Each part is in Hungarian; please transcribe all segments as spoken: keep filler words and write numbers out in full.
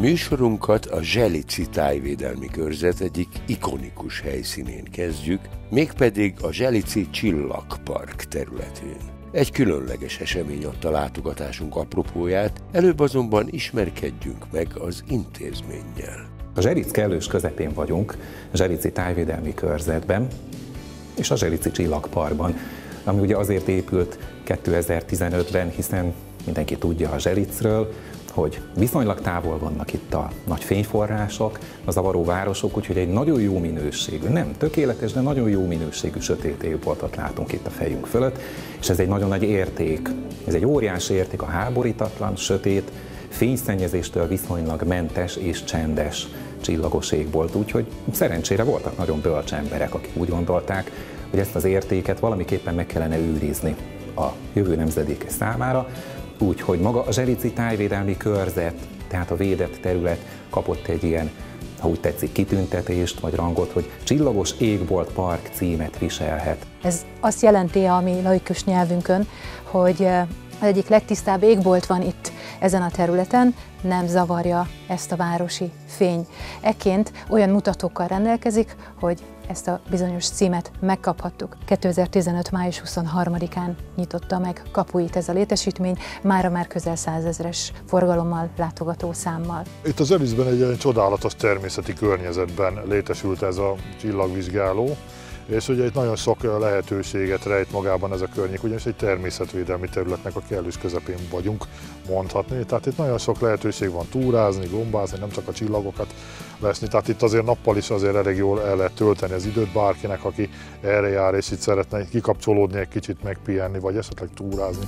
Műsorunkat a Zselici Tájvédelmi Körzet egyik ikonikus helyszínén kezdjük, mégpedig a Zselici Csillagpark területén. Egy különleges esemény adta látogatásunk apropóját, előbb azonban ismerkedjünk meg az intézménnyel. A Zselic kellős közepén vagyunk, a Zselici Tájvédelmi Körzetben és a Zselici Csillagparkban, ami ugye azért épült kétezer-tizenötben, hiszen mindenki tudja a Zselicről, hogy viszonylag távol vannak itt a nagy fényforrások, a zavaró városok, úgyhogy egy nagyon jó minőségű, nem tökéletes, de nagyon jó minőségű sötét égboltot látunk itt a fejünk fölött, és ez egy nagyon nagy érték. Ez egy óriási érték, a háborítatlan, sötét, fényszennyezéstől viszonylag mentes és csendes csillagos égbolt, úgyhogy szerencsére voltak nagyon bölcs emberek, akik úgy gondolták, hogy ezt az értéket valamiképpen meg kellene őrizni a jövő nemzedéke számára, úgyhogy maga a Zselici Tájvédelmi Körzet, tehát a védett terület kapott egy ilyen, ha úgy tetszik, kitüntetést vagy rangot, hogy Csillagos Égbolt Park címet viselhet. Ez azt jelenti a mi laikus nyelvünkön, hogy az egyik legtisztább égbolt van itt ezen a területen, nem zavarja ezt a városi fény. Ekként olyan mutatókkal rendelkezik, hogy ezt a bizonyos címet megkaphattuk. kétezer-tizenöt. május huszonharmadikán nyitotta meg kapuit ez a létesítmény, mára már közel százezres forgalommal, látogatószámmal. Itt az Zselicben egy, egy csodálatos természeti környezetben létesült ez a csillagvizsgáló, és ugye itt nagyon sok lehetőséget rejt magában ez a környék, ugyanis egy természetvédelmi területnek a kellős közepén vagyunk, mondhatni. Tehát itt nagyon sok lehetőség van túrázni, gombázni, nem csak a csillagokat lesni. Tehát itt azért nappal is azért elég jól el lehet tölteni az időt bárkinek, aki erre jár és itt szeretne kikapcsolódni, egy kicsit megpihenni, vagy esetleg túrázni.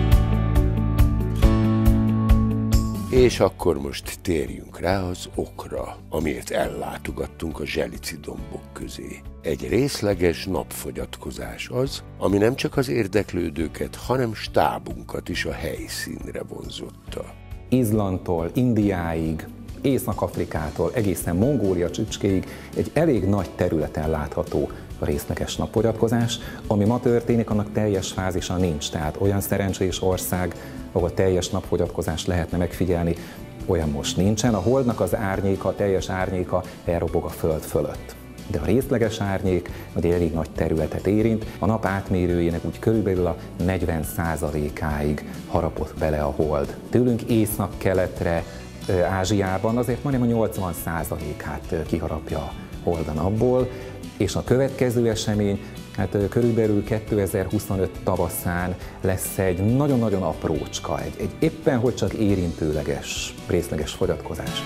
És akkor most térjünk rá az okra, amiért ellátogattunk a zselici dombok közé. Egy részleges napfogyatkozás az, ami nem csak az érdeklődőket, hanem stábunkat is a helyszínre vonzotta. Izlandtól Indiáig, Észak-Afrikától egészen Mongólia csücskéig egy elég nagy területen látható a részleges napfogyatkozás. Ami ma történik, annak teljes fázisa nincs, tehát olyan szerencsés ország, ahol teljes napfogyatkozást lehetne megfigyelni, olyan most nincsen. A holdnak az árnyéka, a teljes árnyéka elrobog a föld fölött. De a részleges árnyék egy elég nagy területet érint, a nap átmérőjének úgy körülbelül a negyven százalékáig harapott bele a hold. Tőlünk észak-keletre, Ázsiában azért majdnem a nyolcvan százalékát kiharapja a hold a napból, és a következő esemény, hát körülbelül kétezer-huszonöt tavaszán lesz egy nagyon-nagyon aprócska, egy, egy éppen hogy csak érintőleges, részleges fogyatkozás.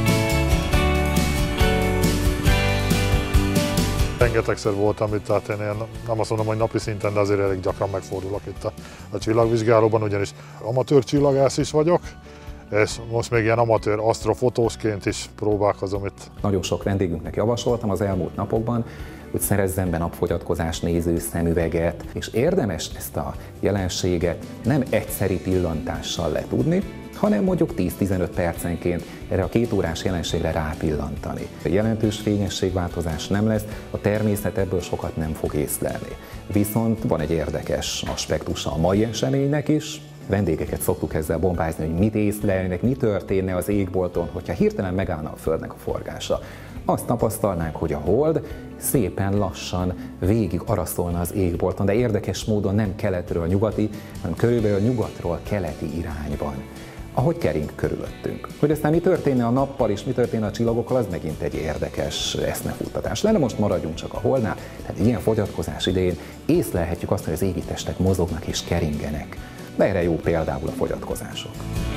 Rengetegszer voltam itt, tehát én nem azt mondom, hogy napi szinten, de azért elég gyakran megfordulok itt a, a csillagvizsgálóban, ugyanis amatőr csillagász is vagyok, és most még ilyen amatőr asztrofotósként is próbálkozom itt. Nagyon sok vendégünknek javasoltam az elmúlt napokban, hogy szerezzen be napfogyatkozás néző szemüveget, és érdemes ezt a jelenséget nem egyszeri pillantással letudni, hanem mondjuk tíz-tizenöt percenként erre a két órás jelenségre rápillantani. Jelentős fényességváltozás nem lesz, a természet ebből sokat nem fog észlelni. Viszont van egy érdekes aspektusa a mai eseménynek is. Vendégeket szoktuk ezzel bombázni, hogy mit észlelnek, mi történne az égbolton, hogyha hirtelen megállna a Földnek a forgása. Azt tapasztalnánk, hogy a hold szépen lassan végig araszolna az égbolton, de érdekes módon nem keletről nyugati, hanem körülbelül nyugatról keleti irányban, ahogy kering körülöttünk. Hogy aztán mi történne a nappal és mi történne a csillagokkal, az megint egy érdekes eszmefuttatás. De most maradjunk csak a holdnál, tehát ilyen fogyatkozás idején észlelhetjük azt, hogy az égi testek mozognak és keringenek. De erre jó például a fogyatkozások.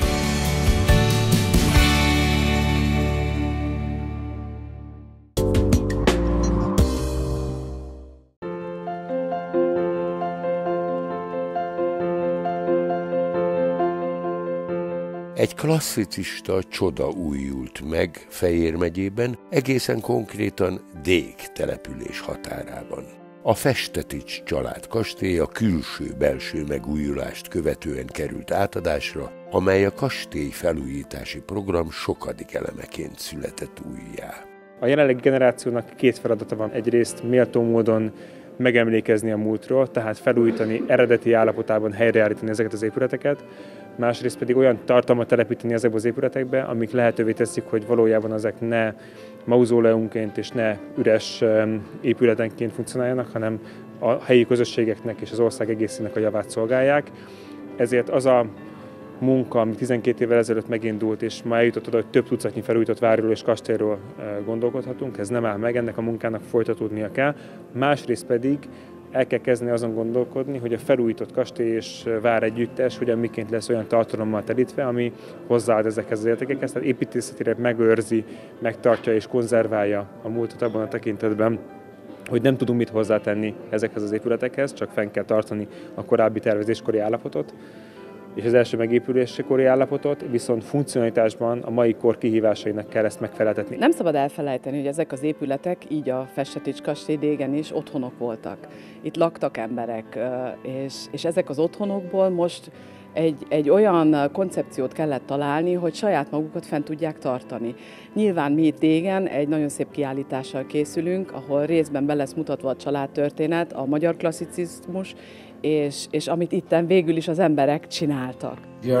Egy klasszicista csoda újult meg Fejér megyében, egészen konkrétan Dég település határában. A Festetics család kastélya külső-belső megújulást követően került átadásra, amely a kastély felújítási program sokadik elemeként született újjá. A jelenlegi generációnak két feladata van. Egyrészt méltó módon megemlékezni a múltról, tehát felújítani, eredeti állapotában helyreállítani ezeket az épületeket, másrészt pedig olyan tartalmat telepíteni ezekbe az épületekbe, amik lehetővé teszik, hogy valójában ezek ne mauzóleumként és ne üres épületenként funkcionáljanak, hanem a helyi közösségeknek és az ország egészének a javát szolgálják. Ezért az a munka, ami tizenkét évvel ezelőtt megindult, és ma eljutott oda, hogy több tucatnyi felújított várról és kastélyról gondolkodhatunk, ez nem áll meg, ennek a munkának folytatódnia kell. Másrészt pedig el kell kezdeni azon gondolkodni, hogy a felújított kastély és vár együttes hogyan miként lesz olyan tartalommal telítve, ami hozzáad ezekhez az értékekhez, tehát építészetileg megőrzi, megtartja és konzerválja a múltat abban a tekintetben, hogy nem tudunk mit hozzátenni ezekhez az épületekhez, csak fenn kell tartani a korábbi tervezéskori állapotot, és az első megépüléskori állapotot, viszont funkcionalitásban a mai kor kihívásainak kell ezt megfeleltetni. Nem szabad elfelejteni, hogy ezek az épületek, így a Fessetics kastély régen is otthonok voltak. Itt laktak emberek, és, és ezek az otthonokból most Egy, egy olyan koncepciót kellett találni, hogy saját magukat fent tudják tartani. Nyilván mi itt Dégen egy nagyon szép kiállítással készülünk, ahol részben be lesz mutatva a családtörténet, a magyar klasszicizmus, és, és amit itten végül is az emberek csináltak.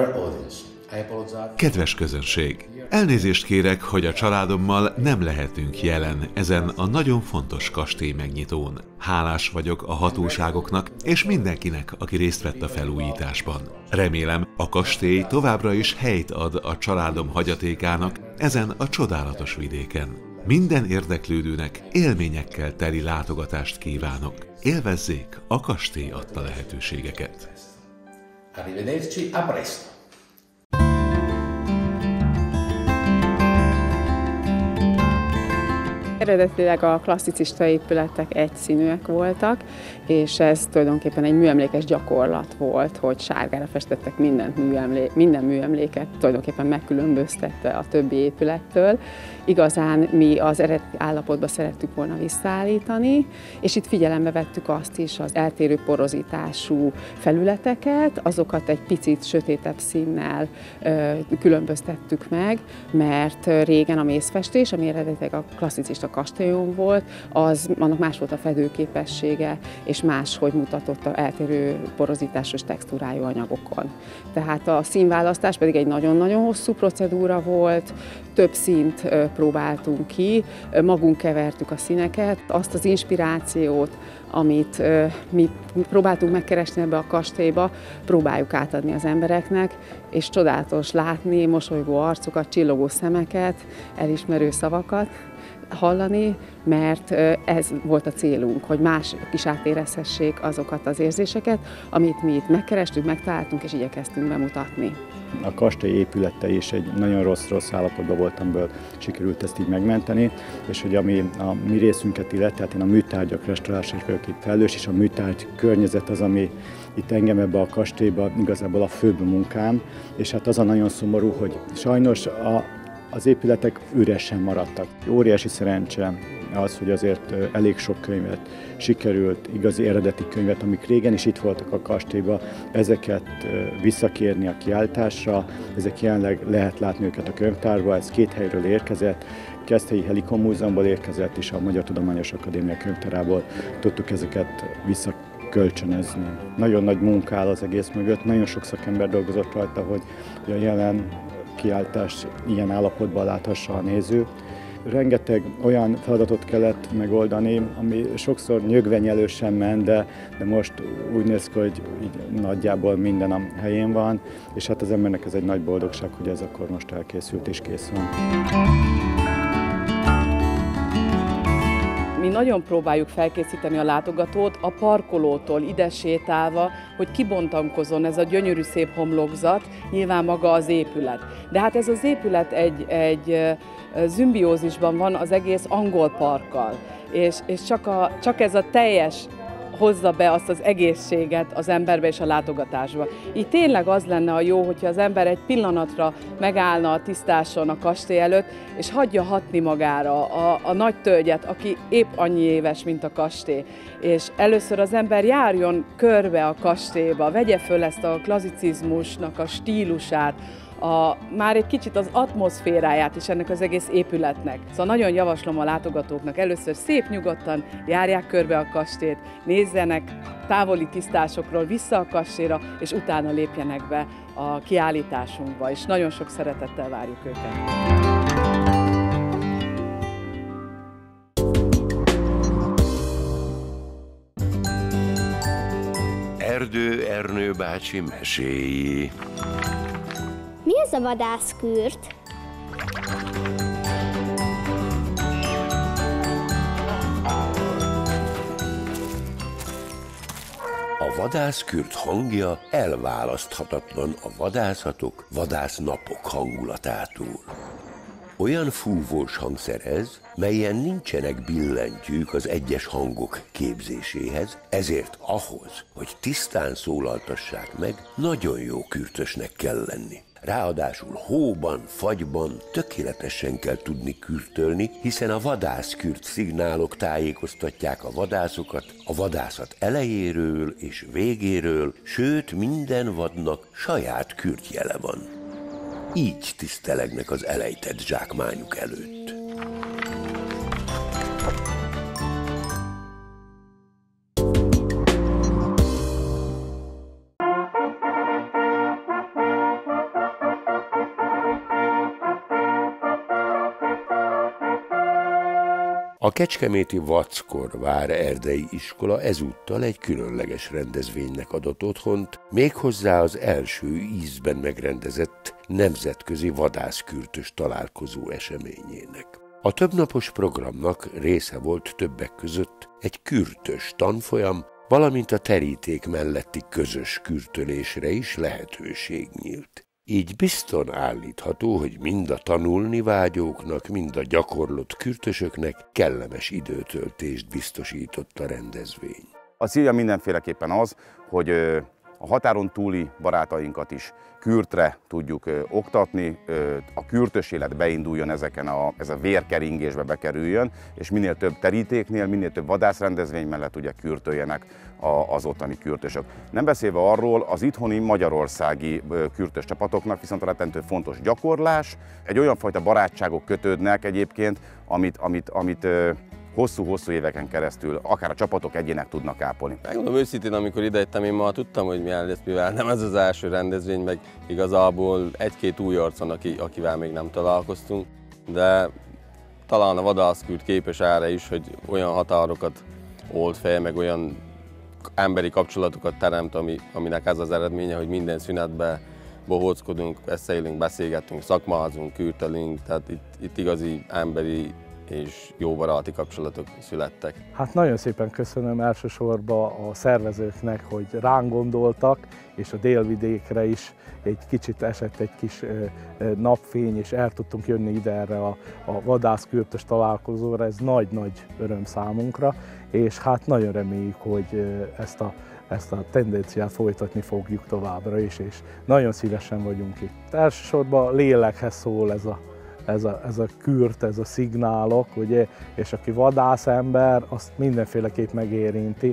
Kedves közönség! Elnézést kérek, hogy a családommal nem lehetünk jelen ezen a nagyon fontos kastély megnyitón. Hálás vagyok a hatóságoknak és mindenkinek, aki részt vett a felújításban. Remélem, a kastély továbbra is helyt ad a családom hagyatékának ezen a csodálatos vidéken. Minden érdeklődőnek élményekkel teli látogatást kívánok. Élvezzék a kastély adta lehetőségeket. Arrivederci, a presto! Eredetileg a klasszicista épületek egyszínűek voltak, és ez tulajdonképpen egy műemlékes gyakorlat volt, hogy sárgára festettek minden, műemlé- minden műemléket, tulajdonképpen megkülönböztette a többi épülettől. Igazán mi az eredeti állapotba szerettük volna visszaállítani, és itt figyelembe vettük azt is, az eltérő porozitású felületeket, azokat egy picit sötétebb színnel ö, különböztettük meg, mert régen a mészfestés, ami eredetileg a klasszicista kastélyon volt, az, annak más volt a fedőképessége, és máshogy mutatott a eltérő porozitásos textúrájú anyagokon. Tehát a színválasztás pedig egy nagyon-nagyon hosszú procedúra volt, több színt próbáltunk ki, magunk kevertük a színeket, azt az inspirációt, amit mi próbáltunk megkeresni ebbe a kastélyba, próbáljuk átadni az embereknek, és csodálatos látni mosolygó arcokat, csillogó szemeket, elismerő szavakat hallani, mert ez volt a célunk, hogy mások is átérezhessék azokat az érzéseket, amit mi itt megkerestünk, megtaláltunk és igyekeztünk bemutatni. A kastély épülete is egy nagyon rossz-rossz állapotban volt, amiből sikerült ezt így megmenteni, és hogy ami a mi részünket illet, tehát én a műtárgyak restaurálására vagyok itt felelős, és a műtárgy környezet az, ami itt engem ebbe a kastélyba igazából a főbb munkám, és hát az a nagyon szomorú, hogy sajnos a az épületek üresen maradtak. Óriási szerencse az, hogy azért elég sok könyvet sikerült, igazi eredeti könyvet, amik régen is itt voltak a kastélyban, ezeket visszakérni a kiállításra, ezek jelenleg lehet látni őket a könyvtárban, ez két helyről érkezett, Keszthelyi Helikon Múzeumból érkezett, és a Magyar Tudományos Akadémia könyvtárából tudtuk ezeket visszakölcsönözni. Nagyon nagy munka áll az egész mögött, nagyon sok szakember dolgozott rajta, hogy a jelen kiáltás ilyen állapotban láthassa a néző. Rengeteg olyan feladatot kellett megoldani, ami sokszor nyögvenyelősen ment, de, de most úgy néz ki, hogy így nagyjából minden a helyén van, és hát az embernek ez egy nagy boldogság, hogy ez akkor most elkészült és kész van. Mi nagyon próbáljuk felkészíteni a látogatót a parkolótól ide sétálva, hogy kibontakozon ez a gyönyörű szép homlokzat, nyilván maga az épület. De hát ez az épület egy, egy szimbiózisban van az egész angol parkkal, és, és csak, a, csak ez a teljes hozza be azt az egészséget az emberbe és a látogatásba. Így tényleg az lenne a jó, hogyha az ember egy pillanatra megállna a tisztáson a kastély előtt, és hagyja hatni magára a, a nagy tölgyet, aki épp annyi éves, mint a kastély. És először az ember járjon körbe a kastélyba, vegye föl ezt a klasszicizmusnak a stílusát, a, már egy kicsit az atmoszféráját is ennek az egész épületnek. Szóval nagyon javaslom a látogatóknak, először szép nyugodtan járják körbe a kastélyt, nézzenek távoli tisztásokról vissza a kastélyra, és utána lépjenek be a kiállításunkba, és nagyon sok szeretettel várjuk őket. Erdő Ernő bácsi meséi. Mi ez a vadászkürt? A vadászkürt hangja elválaszthatatlan a vadászatok, vadásznapok hangulatától. Olyan fúvós hangszer ez, melyen nincsenek billentyűk az egyes hangok képzéséhez, ezért ahhoz, hogy tisztán szólaltassák meg, nagyon jó kürtösnek kell lenni. Ráadásul hóban, fagyban tökéletesen kell tudni kürtölni, hiszen a vadászkürt szignálok tájékoztatják a vadászokat a vadászat elejéről és végéről, sőt minden vadnak saját kürtjele van. Így tisztelegnek az elejtett zsákmányuk előtt. A kecskeméti Vackor várerdei iskola ezúttal egy különleges rendezvénynek adott otthont, méghozzá az első ízben megrendezett nemzetközi vadászkürtös találkozó eseményének. A többnapos programnak része volt többek között egy kürtös tanfolyam, valamint a teríték melletti közös kürtölésre is lehetőség nyílt. Így bizton állítható, hogy mind a tanulni vágyóknak, mind a gyakorlott kürtösöknek kellemes időtöltést biztosított a rendezvény. A célja mindenféleképpen az, hogy a határon túli barátainkat is kürtre tudjuk ö, oktatni, ö, a kürtös élet beinduljon ezeken a, ez a vérkeringésbe bekerüljön, és minél több terítéknél, minél több vadászrendezvény mellett ugye kürtöljenek a, az ottani kürtösök. Nem beszélve arról, az itthoni magyarországi ö, kürtös csapatoknak viszont rettentő fontos gyakorlás, egy olyan fajta barátságok kötődnek egyébként, amit, amit, amit ö, hosszú-hosszú éveken keresztül akár a csapatok egyének tudnak ápolni. Megmondom őszintén, amikor idejöttem, én ma tudtam, hogy milyen lesz, mivel nem ez az első rendezvény, meg igazából egy-két új arcon, aki, akivel még nem találkoztunk, de talán a vadászkürt képes erre is, hogy olyan határokat old fel, meg olyan emberi kapcsolatokat teremt, ami, aminek ez az eredménye, hogy minden szünetben bohóckodunk, beszélünk, beszélgetünk, szakmázunk, kürtölünk, tehát itt, itt igazi emberi és jó baráti kapcsolatok születtek. Hát nagyon szépen köszönöm elsősorban a szervezőknek, hogy ránk gondoltak, és a délvidékre is egy kicsit esett egy kis napfény, és el tudtunk jönni ide erre a, a vadászkürtös találkozóra, ez nagy-nagy öröm számunkra, és hát nagyon reméljük, hogy ezt a ezt a tendenciát folytatni fogjuk továbbra is, és nagyon szívesen vagyunk itt. Elsősorban lélekhez szól ez a Ez a, ez a kürt, ez a szignálok, ugye, és aki vadászember, azt mindenféleképp megérinti.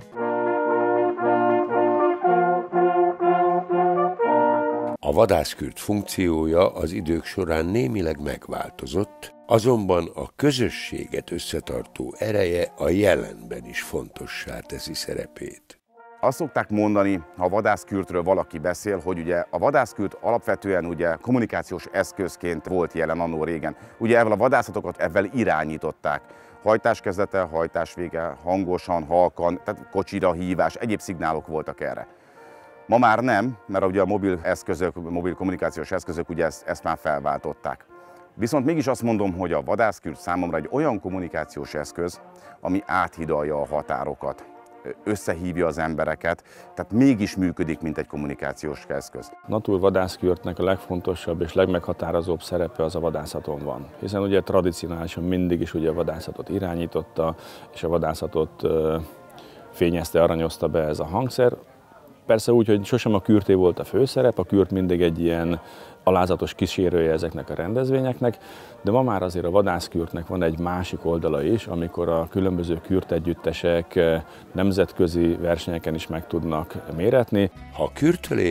A vadászkürt funkciója az idők során némileg megváltozott, azonban a közösséget összetartó ereje a jelenben is fontossá teszi szerepét. Azt szokták mondani, ha a vadászkürtről valaki beszél, hogy ugye a vadászkürt alapvetően ugye kommunikációs eszközként volt jelen annó régen. Ugye ezzel a vadászatokat ezzel irányították. Hajtáskezdete, hajtásvége, hangosan, halkan, tehát kocsira hívás, egyéb szignálok voltak erre. Ma már nem, mert ugye a mobil eszközök, mobil kommunikációs eszközök ugye ezt, ezt már felváltották. Viszont mégis azt mondom, hogy a vadászkürt számomra egy olyan kommunikációs eszköz, ami áthidalja a határokat, összehívja az embereket, tehát mégis működik, mint egy kommunikációs eszköz. Natur vadászkürtnek a legfontosabb és legmeghatározóbb szerepe az a vadászaton van, hiszen ugye tradicionálisan mindig is ugye a vadászatot irányította, és a vadászatot fényezte, aranyozta be ez a hangszer. Persze úgy, hogy sosem a kürté volt a főszerep, a kürt mindig egy ilyen alázatos kísérője ezeknek a rendezvényeknek, de ma már azért a vadászkürtnek van egy másik oldala is, amikor a különböző kürtegyüttesek nemzetközi versenyeken is meg tudnak méretni. Ha kürtölés,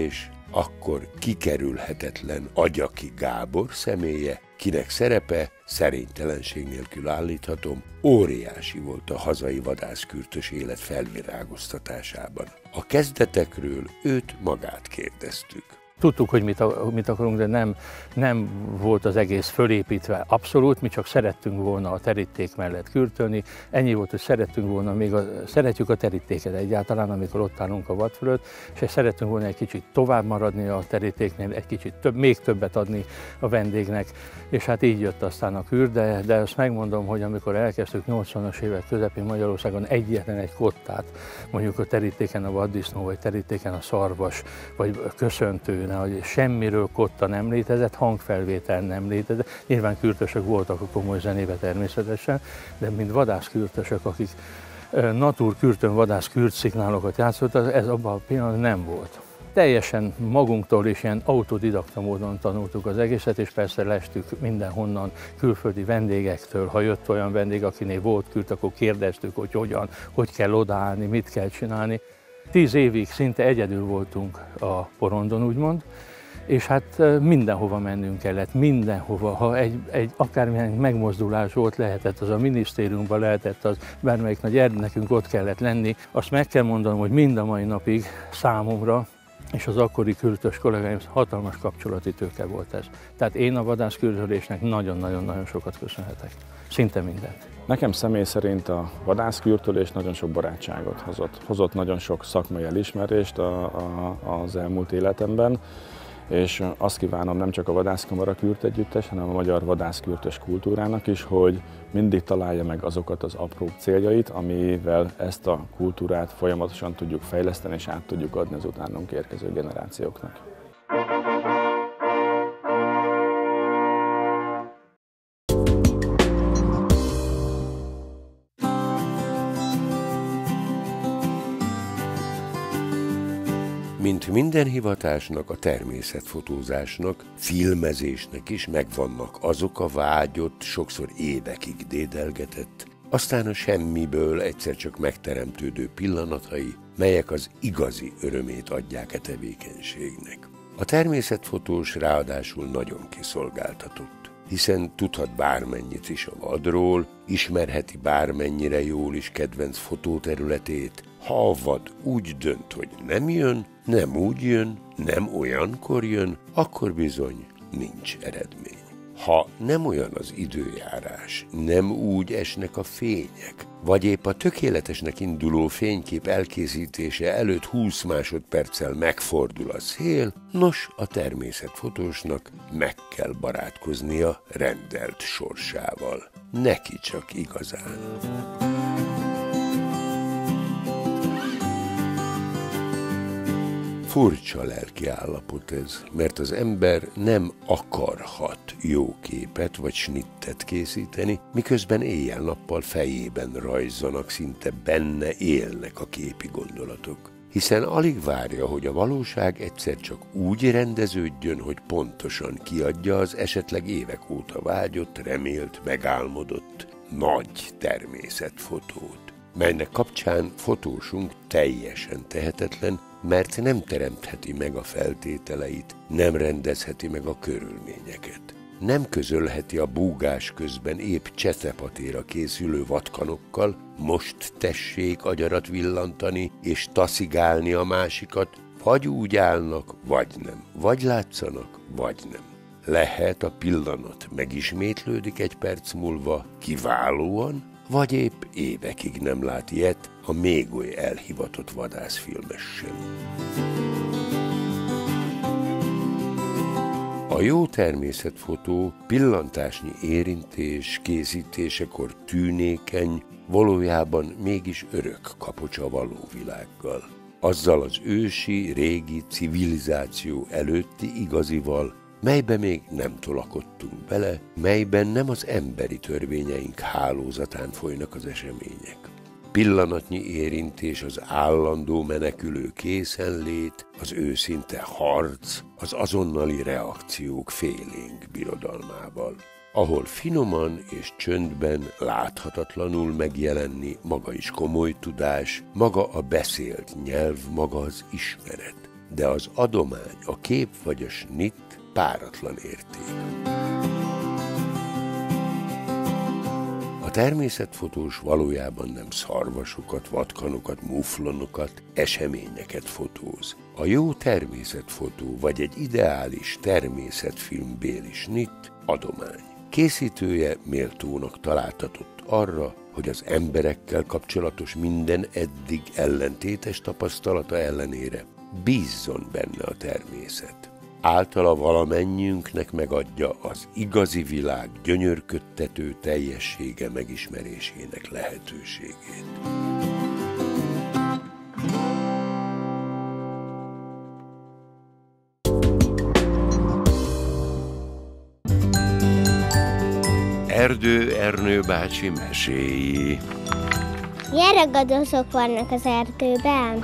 akkor kikerülhetetlen Agyaki Gábor személye, kinek szerepe, szerénytelenség nélkül állíthatom, óriási volt a hazai vadászkürtös élet felvirágoztatásában. A kezdetekről őt magát kérdeztük. Tudtuk, hogy mit, mit akarunk, de nem, nem volt az egész fölépítve abszolút, mi csak szerettünk volna a teríték mellett kürtölni. Ennyi volt, hogy szerettünk volna, még a, szeretjük a terítéket egyáltalán, amikor ott állunk a vad fölött, és szerettünk volna egy kicsit tovább maradni a terítéknél, egy kicsit több, még többet adni a vendégnek, és hát így jött aztán a kür, de, de azt megmondom, hogy amikor elkezdtük nyolcvanas évek közepén Magyarországon egyetlen egy kottát, mondjuk a terítéken a vaddisznó, vagy terítéken a szarvas, vagy köszöntő, hogy semmiről kotta nem létezett, hangfelvétel nem létezett. Nyilván kürtösök voltak a komoly zenébe természetesen, de mint vadászkürtösök, akik naturkürtön vadászkürt szignálokat játszottak, ez abban a pillanatban nem volt. Teljesen magunktól és ilyen autodidakta módon tanultuk az egészet, és persze lestük mindenhonnan külföldi vendégektől. Ha jött olyan vendég, akinél volt kürt, akkor kérdeztük, hogy hogyan, hogy kell odaállni, mit kell csinálni. Tíz évig szinte egyedül voltunk a porondon, úgymond, és hát mindenhova mennünk kellett, mindenhova. Ha egy, egy akármilyen megmozdulás volt, lehetett az a minisztériumban, lehetett az bármelyik nagy erdő, nekünk ott kellett lenni. Azt meg kell mondanom, hogy mind a mai napig számomra, és az akkori kürtös kollégáim hatalmas kapcsolati tőke volt ez. Tehát én a vadászkürtölésnek nagyon-nagyon-nagyon sokat köszönhetek. Szinte mindent. Nekem személy szerint a vadászkürtölés nagyon sok barátságot hozott. Hozott nagyon sok szakmai elismerést a, a, az elmúlt életemben, és azt kívánom nem csak a Vadászkamara Kürt Együttes, hanem a magyar vadászkürtös kultúrának is, hogy mindig találja meg azokat az apró céljait, amivel ezt a kultúrát folyamatosan tudjuk fejleszteni és át tudjuk adni az utánunk érkező generációknak. Mint minden hivatásnak, a természetfotózásnak, filmezésnek is megvannak azok a vágyott, sokszor évekig dédelgetett, aztán a semmiből egyszer csak megteremtődő pillanatai, melyek az igazi örömét adják e tevékenységnek. A természetfotós ráadásul nagyon kiszolgáltatott, hiszen tudhat bármennyit is a vadról, ismerheti bármennyire jól is kedvenc fotóterületét, ha a vad úgy dönt, hogy nem jön, nem úgy jön, nem olyankor jön, akkor bizony nincs eredmény. Ha nem olyan az időjárás, nem úgy esnek a fények, vagy épp a tökéletesnek induló fénykép elkészítése előtt húsz másodperccel megfordul a szél, nos, a természetfotósnak meg kell barátkoznia rendelt sorsával. Neki csak igazán. Furcsa lelki állapot ez, mert az ember nem akarhat jó képet vagy snittet készíteni, miközben éjjel-nappal fejében rajzzanak, szinte benne élnek a képi gondolatok. Hiszen alig várja, hogy a valóság egyszer csak úgy rendeződjön, hogy pontosan kiadja az esetleg évek óta vágyott, remélt, megálmodott nagy természetfotót, melynek kapcsán fotósunk teljesen tehetetlen, mert nem teremtheti meg a feltételeit, nem rendezheti meg a körülményeket. Nem közölheti a búgás közben épp csecepatéra készülő vadkanokkal, most tessék agyarat villantani és taszigálni a másikat, vagy úgy állnak, vagy nem, vagy látszanak, vagy nem. Lehet a pillanat megismétlődik egy perc múlva kiválóan, vagy épp évekig nem lát ilyet a még oly elhivatott vadászfilmes sem. A jó természetfotó pillantásnyi érintés készítésekor tűnékeny, valójában mégis örök kapocs a való világgal. Azzal az ősi, régi civilizáció előtti igazival, melybe még nem tolakodtunk bele, melyben nem az emberi törvényeink hálózatán folynak az események. Pillanatnyi érintés, az állandó menekülő készenlét, az őszinte harc, az azonnali reakciók félénk birodalmával, ahol finoman és csöndben, láthatatlanul megjelenni maga is komoly tudás, maga a beszélt nyelv, maga az ismeret. de az adomány, a kép vagy a snitt páratlan érték. A természetfotós valójában nem szarvasokat, vatkanokat, muflonokat, eseményeket fotóz. A jó természetfotó vagy egy ideális természetfilmbéli snitt adomány. Készítője méltónak találtatott arra, hogy az emberekkel kapcsolatos minden eddig ellentétes tapasztalata ellenére bízzon benne a természet. Általa valamennyiünknek megadja az igazi világ gyönyörködtető teljessége megismerésének lehetőségét. Erdő Ernő bácsi meséi. Milyen ragadozók vannak az erdőben?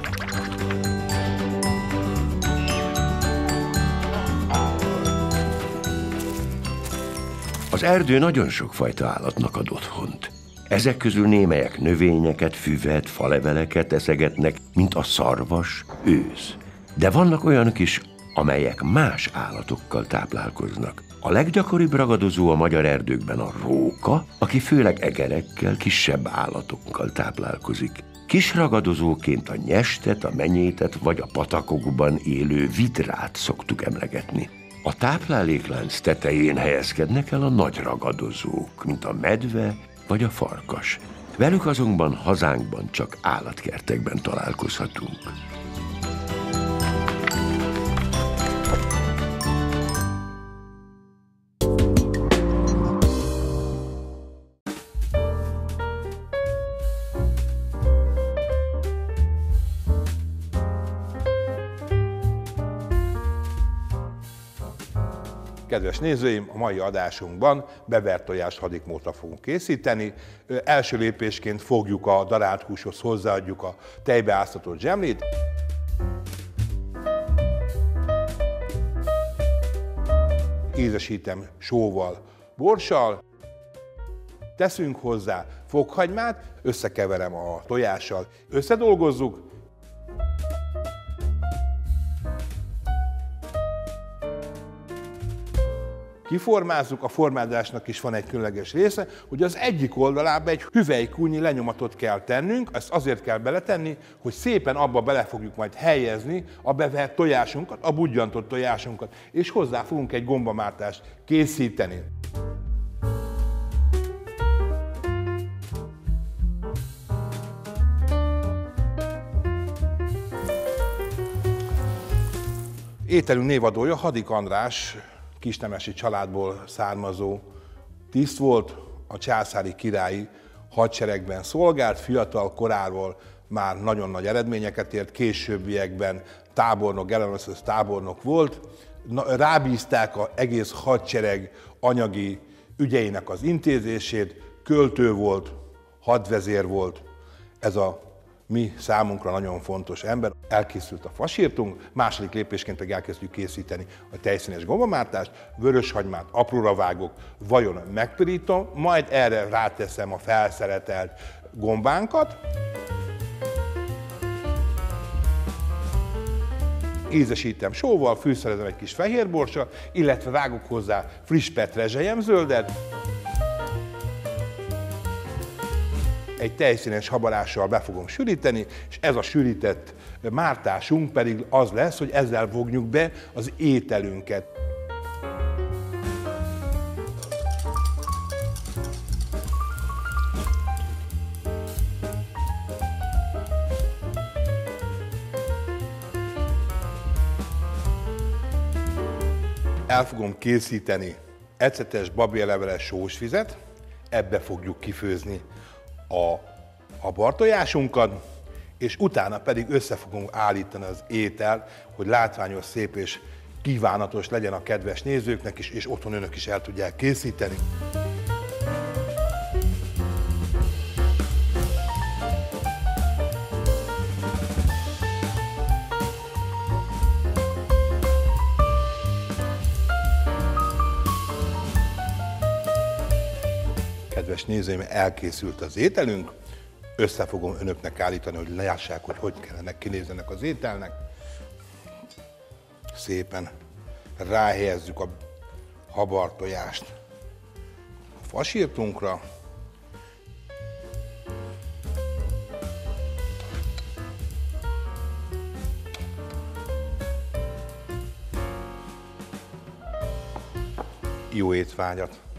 Az erdő nagyon sokfajta állatnak ad otthont. Ezek közül némelyek növényeket, füvet, faleveleket eszegetnek, mint a szarvas, őz. De vannak olyanok is, amelyek más állatokkal táplálkoznak. A leggyakoribb ragadozó a magyar erdőkben a róka, aki főleg egerekkel, kisebb állatokkal táplálkozik. Kis ragadozóként a nyestet, a menyétet vagy a patakokban élő vidrát szoktuk emlegetni. A tápláléklánc tetején helyezkednek el a nagy ragadozók, mint a medve vagy a farkas. Velük azonban hazánkban csak állatkertekben találkozhatunk. Kedves nézőim, a mai adásunkban bevert tojás hadikmótra fogunk készíteni. Első lépésként fogjuk a darált húshoz, hozzáadjuk a tejbe áztatott zsemlét. Ízesítem sóval, borssal. Teszünk hozzá fokhagymát, összekeverem a tojással, összedolgozzuk. Kiformázzuk, a formázásnak is van egy különleges része, hogy az egyik oldalába egy hüvelykúnyi lenyomatot kell tennünk, ezt azért kell beletenni, hogy szépen abba bele fogjuk majd helyezni a bevert tojásunkat, a budjantott tojásunkat, és hozzá fogunk egy gombamártást készíteni. Ételünk névadója Hadik András, kisnemesi családból származó tiszt volt, a császári királyi hadseregben szolgált, fiatal koráról már nagyon nagy eredményeket ért, későbbiekben tábornok, generaloszos tábornok volt. Rábízták az egész hadsereg anyagi ügyeinek az intézését, költő volt, hadvezér volt, ez a mi számunkra nagyon fontos ember. Elkészült a fasírtunk, második lépésként pedig elkezdjük készíteni a tejszínes gombamártást, vöröshagymát apróra vágok, vajon megpirítom, majd erre ráteszem a felszeretelt gombánkat. Ízesítem sóval, fűszerezem egy kis fehérborssal, illetve vágok hozzá friss petrezselyemzöldet. Egy tejszínes habarással be fogom sűríteni, és ez a sűrített mártásunk pedig az lesz, hogy ezzel fogjuk be az ételünket. El fogom készíteni ecetes, babérleveles sósvizet, ebbe fogjuk kifőzni a, a bartojásunkat, és utána pedig össze fogunk állítani az ételt, hogy látványos, szép és kívánatos legyen a kedves nézőknek is, és otthon önök is el tudják készíteni. Kedves nézőim, elkészült az ételünk, össze fogom önöknek állítani, hogy lássák, hogy hogy kellene kinézzenek az ételnek. szépen ráhelyezzük a habartojást a fasírtunkra. Jó étvágyat!